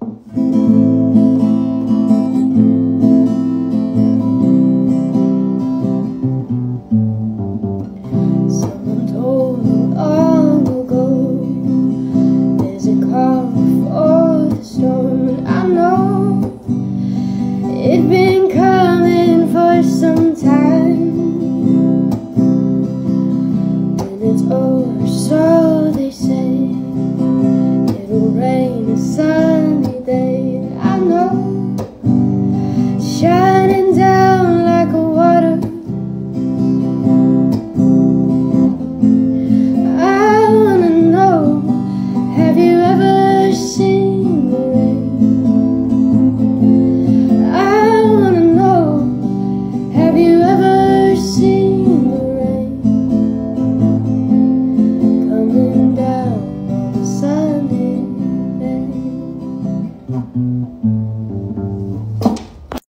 Someone told me long ago there's a call for the storm, and I know it's been coming for some time. When it's over, so they say, it'll rain a sunny day, and I know shining down like a water. I wanna know, have you ever seen the rain? I wanna know, have you ever seen the rain coming down on a sunny day?